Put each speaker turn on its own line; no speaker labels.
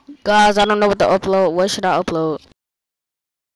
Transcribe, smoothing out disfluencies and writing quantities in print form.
Guys, I don't know what to upload. What should I upload?